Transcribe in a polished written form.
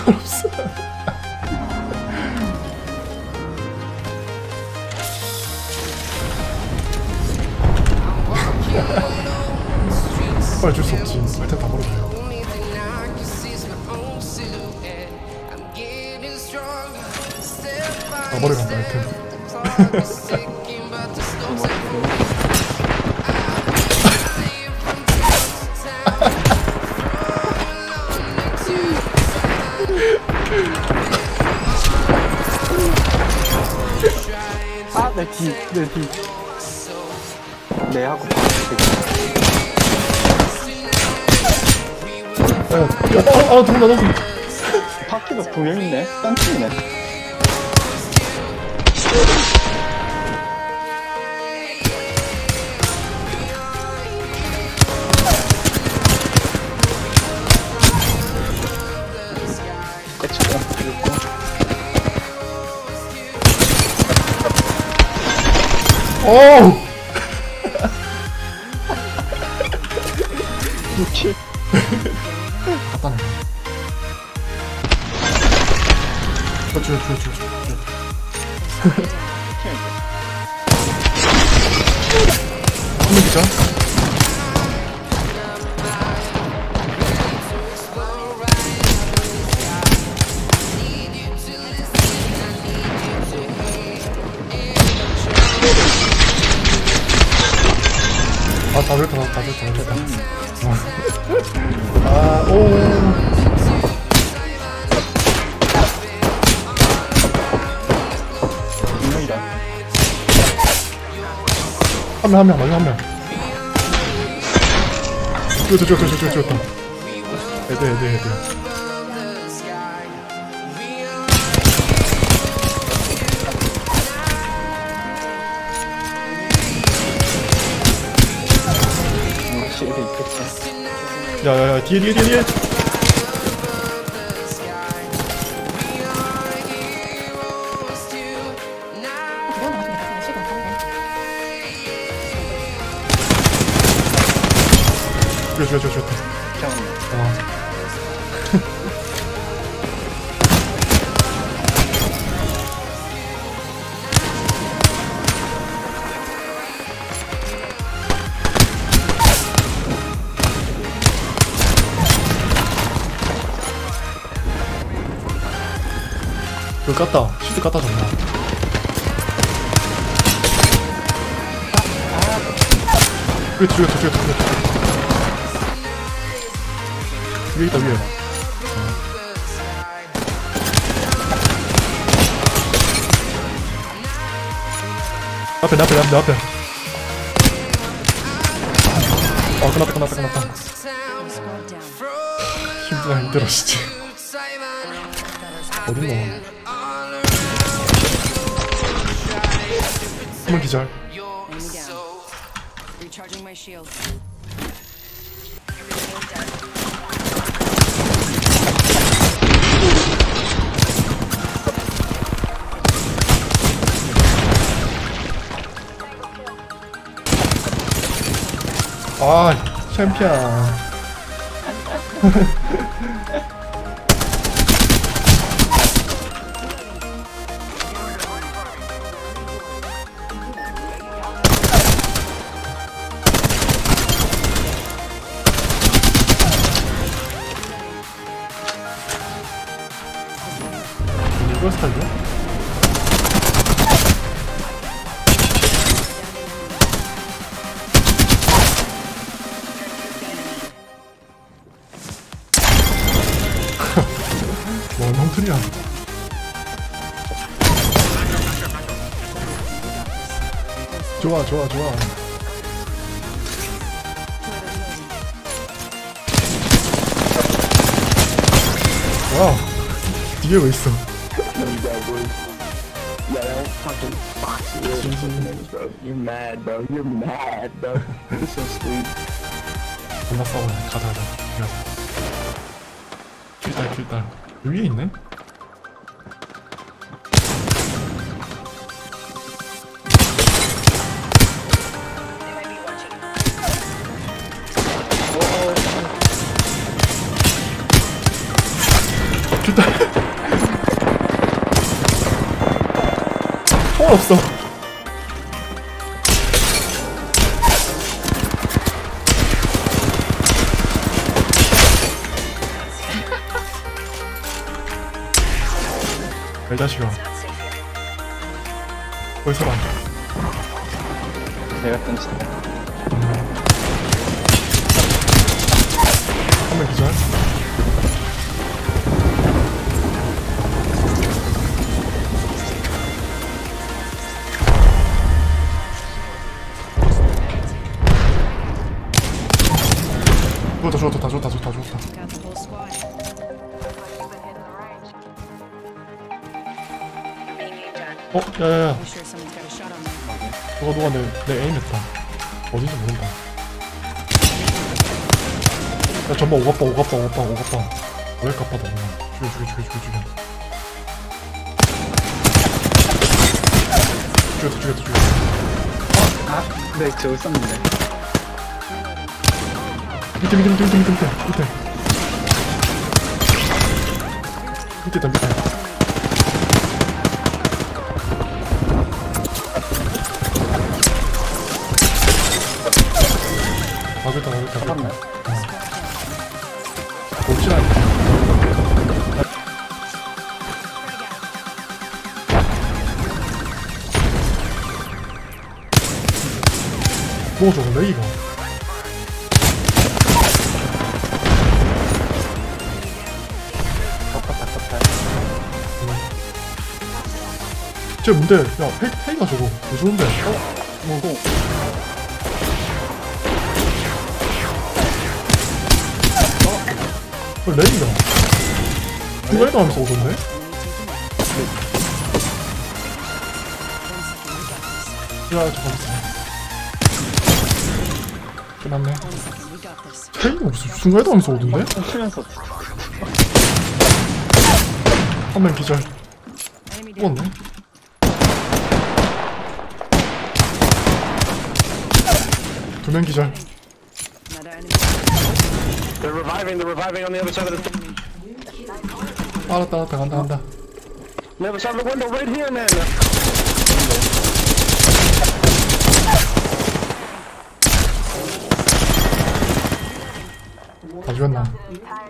상관없어. 빨리 줄 수 없지. 일단 다 벌어줘요. 아, 머리 간다, 아이템. 아, 내 뒤. 내 하고 도망가. 바퀴가 2명이네. 딴 팀이네. 어우! 이렇게 갖다 놔. 줘. 한번 기자. 아, 다 됐다. 아, 오. 한 명. 죽였다. 헤드. 야, 뒤에. 좋다. 그거 깠다. 시트 깠다 정말. 죽였다. 위에 있다, 위에. 앞에. 끝났다. 힘들어, 진짜. 어딨노? 한번 기절. 아, 챔피언. 이거 스타일이야? 뭔 엉터리야. 좋아. 와, 뒤에 왜 있어? You're mad, bro. You're so sweet. 존나 싸워. 가자. 킬딸. 위에 있네? 큐다. 총 없어. 내 자식아. 거기서 봐. 내가 던진다. 한명 기절. 좋다. Got the whole squad. 야야야. You sure someone's got a shot on them? 누가 내 에임했다. 어딘지 모른다. 야 전방 오갑방. 왜 깝하다. 죽여. 죽였다. 네, 저거 썼는데. 밑에. 밑에. 가겠다. 잡았네. 없진 않네. 뭐 저거 레이가. 깝깝. 쟤 뭔데? 야 헤이가 저거 왜 좋은데? 뭐고? 레이가 그거에도 하면서 오던데? 야 잠깐만. 끝났네. We got this. 헤이가 무슨 순간에도 하면서 오던데? 치면서 한 명 기절. Enemy down. 죽었네. 두 명 기절. Another enemy. They're reviving on the other side of the 알았다 간다. the other side of the window right here, man. 다 죽였나?